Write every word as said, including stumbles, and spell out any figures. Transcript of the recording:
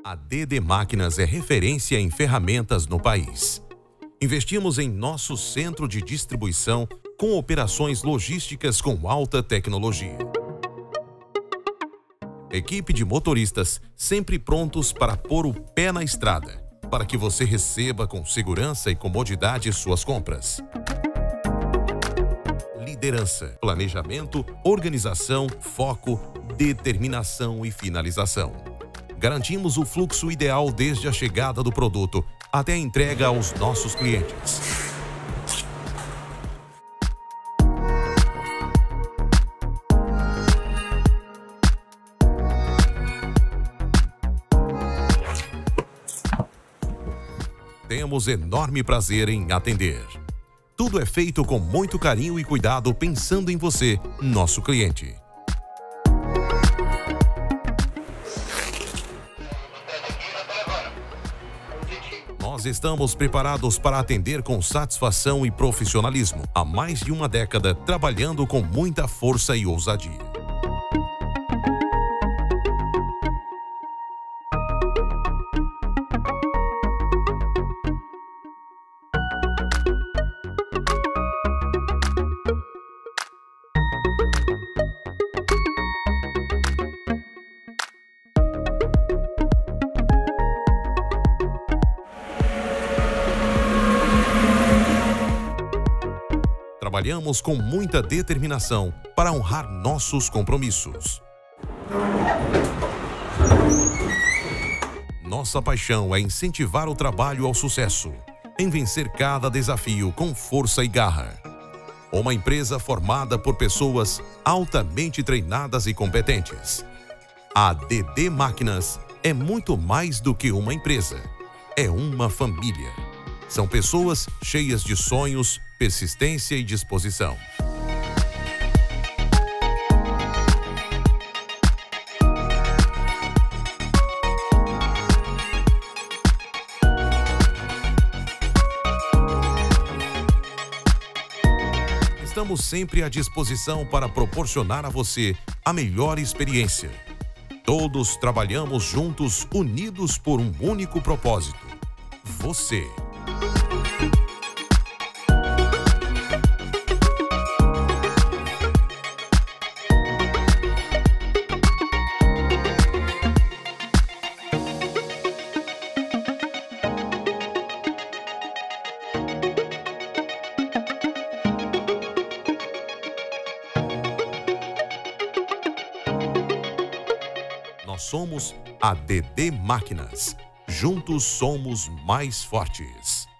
A D D Máquinas é referência em ferramentas no país. Investimos em nosso centro de distribuição com operações logísticas com alta tecnologia. Equipe de motoristas sempre prontos para pôr o pé na estrada, para que você receba com segurança e comodidade suas compras. Liderança, planejamento, organização, foco, determinação e finalização. Garantimos o fluxo ideal desde a chegada do produto até a entrega aos nossos clientes. Temos enorme prazer em atender. Tudo é feito com muito carinho e cuidado pensando em você, nosso cliente. Nós estamos preparados para atender com satisfação e profissionalismo. Há mais de uma década trabalhando com muita força e ousadia. Trabalhamos com muita determinação para honrar nossos compromissos. Nossa paixão é incentivar o trabalho ao sucesso, em vencer cada desafio com força e garra. Uma empresa formada por pessoas altamente treinadas e competentes. A D D Máquinas é muito mais do que uma empresa. É uma família. São pessoas cheias de sonhos, persistência e disposição. Estamos sempre à disposição para proporcionar a você a melhor experiência. Todos trabalhamos juntos, unidos por um único propósito: você. Nós somos a D D Máquinas. Juntos somos mais fortes.